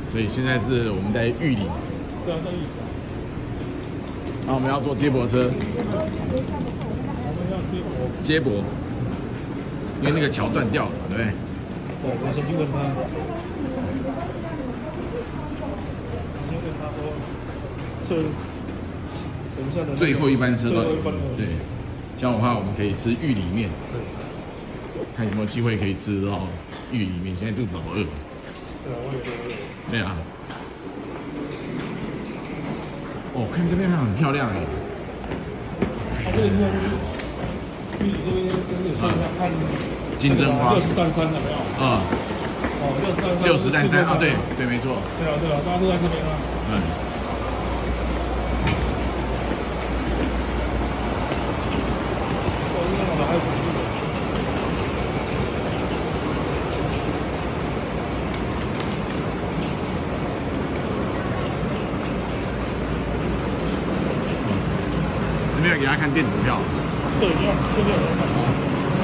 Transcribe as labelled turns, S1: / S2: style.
S1: 所以现在是我们在玉里。
S2: 对啊，在玉里。
S1: 然后我们要坐接驳车。
S2: 我们要
S1: 接驳，因为那个桥断掉了，对不对？
S2: 对，我先去问他。先问他说，等一下的
S1: 最后一班车到底？
S2: 对，
S1: 这样的话我们可以吃玉里面。
S2: 对。
S1: 看有没有机会可以吃到玉里面，现在肚子好饿。
S2: 对啊，我也觉得饿。
S1: 对啊。哦，看这边还很漂亮哎。
S2: 这个是玉里这边跟着现在看
S1: 金针花
S2: 60担山有没有？
S1: 啊。
S2: 哦
S1: ，60担山啊，对对，没错。
S2: 对啊，大家都在这边啊。
S1: 嗯。这边要给他看电子票。
S2: 对，要现在有人看。